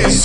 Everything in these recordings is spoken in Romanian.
is.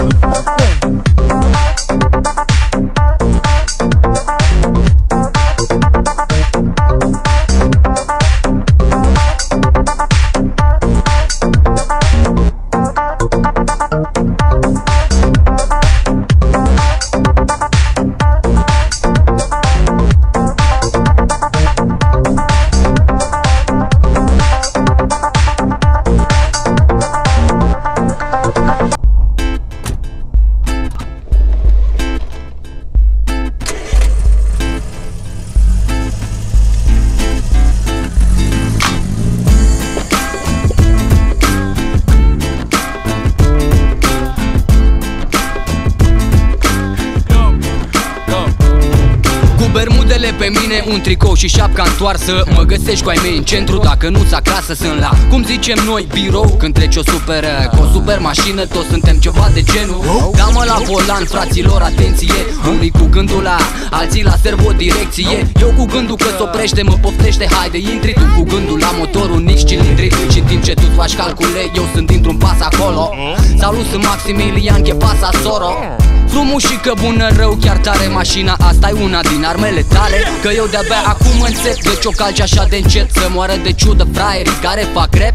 Bermudele pe mine, un tricou și șapca întoarsă. Mă găsești cu ai mei în centru, dacă nu-ți acasă sunt la, cum zicem noi, birou. Când treci o super, cu o super mașină, toți suntem ceva de genul. Da-mă la volan, fraților, atenție. Unii cu gândul la, alții la servodirecție. Eu cu gândul că s-oprește, mă poftește, haide intri. Tu cu gândul la motorul nici cilindri. Și în timp ce tu faci calcule, eu sunt dintr-un pas acolo. Salut, sunt Maximilian, che pasa soro. Frumușică, bună, rău, chiar tare. Mașina asta e una din armele tale. Că eu de-abia acum înțep de ce o calci așa de încet. Să moară de ciudă fraierii care fac rap.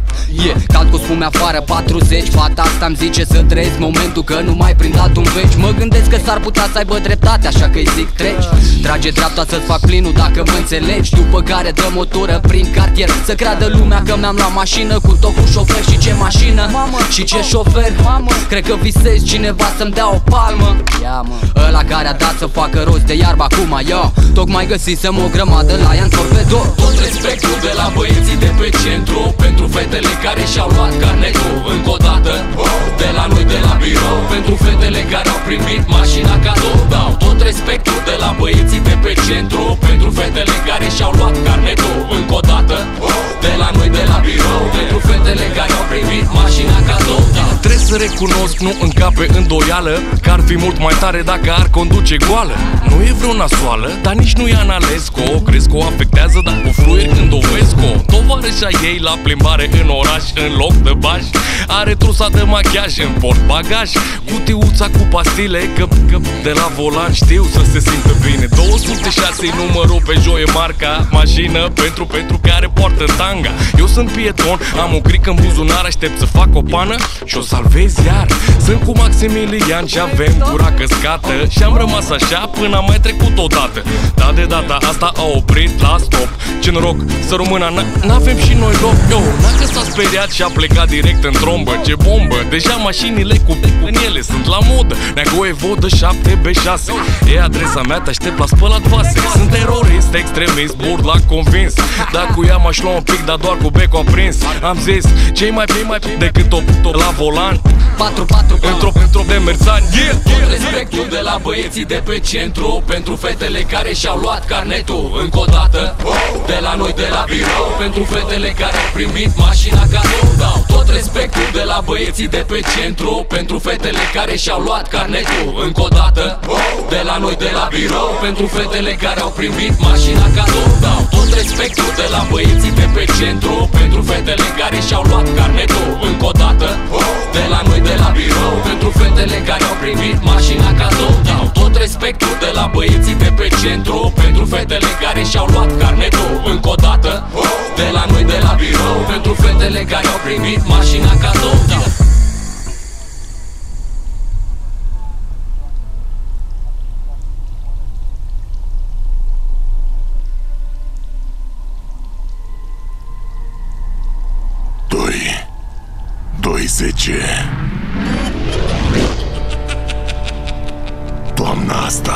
Cald cu spume afară 40. Fata asta-mi zice să trăiesc momentul, că nu mai prind un veci. Mă gândesc că s-ar putea să aibă dreptate, așa că-i zic treci. Trage dreapta să-ți fac plinul dacă mă înțelegi. După care dă motoră prin cartier, să creadă lumea că mi-am luat mașină. Cu tot cu șofer și ce mașină, mamă, și ce șofer, mamă. Cred că visezi cineva să-mi dea o palmă. Ăla care a dat să facă rost de iarbă acum, eu tocmai găsisem o grămadă la ea în torpedor. Tot respectul de la băieții de pe centru, pentru fetele care și-au luat carnetul. Încă o dată, de la noi de la birou, pentru fetele care au primit mașina cadou. Dau tot respectul de la băieții de pe centru, pentru fetele care și-au luat carnetul. Încă o dată, de la noi de la birou, pentru fetele care au primit mașina cadou. Trebuie să recunosc, nu încape îndoială, că ar fi mult mai tare dacă ar conduce goală. Nu e vreo nasoală, dar nici nu e Analesco. Crezi că o afectează dacă o fluier când o vezi cu tovarășa ei la plimbare în oraș. În loc de baș are trusa de machiaj în portbagaj, cutiuța cu pastile, că de la volan știu să se simtă bine. 206 numărul pe joie marca, mașină pentru care poartă tanga. Eu sunt pieton, am un cric în buzunar, aștept să fac o pană și o salvez iar. Sunt cu Maximilian și avem gura căscată și am rămas așa până am mai trecut odată. Dar de data asta a oprit la stop. Ce noroc, să româna, n-avem și noi loc. Yo, n-a s-a speriat și a plecat direct în trombă. Ce bombă, deja mașinile cu în ele sunt la modă. Neagoe vodă 7B6, e adresa mea, te aștept la spălat vase. Sunt terorist, extremist, burd la convins. Dar cu ea m-aș lua un pic, dar doar cu becul aprins. Am zis, ce-i mai decât o la volan 4-4 într-o de merzani. Tot respectul de la băieții de pe centru, pentru fetele care și-au luat carnetul. Încă o dată, de la noi de la birou, pentru fetele care au primit mașina cadou. Dau tot respectul de la băieții de pe centru, pentru fetele care și-au luat carnetul. Încă o dată, de la noi de la birou, pentru fetele care au primit mașina cadou. Dau tot respectul de la băieții de pe centru, pentru fetele care și-au luat carnetul. Încă o dată, de la noi de la birou, pentru fetele care au primit mașina cadou. Dau tot respectul de la băieții de pe centru, pentru fetele care și-au luat carnetul. Încă o dată, de la noi de la birou, pentru fetele care au primit mașina cadou. Toamna asta,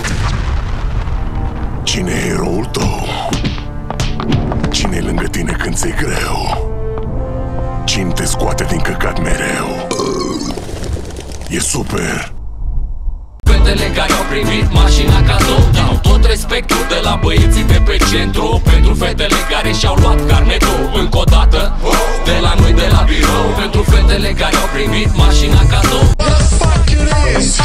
cine e eroul tău? Cine e lângă tine când ți-e greu? Cine te scoate din căcat mereu? E super! Fetele care au primit mașina cadou. Dau tot respectul de la băieții de pe centru, pentru fetele care și-au luat carnetul. Încă o dată, de la noi de la birou, pentru fetele care au primit mașina cadou. What the fuck it is?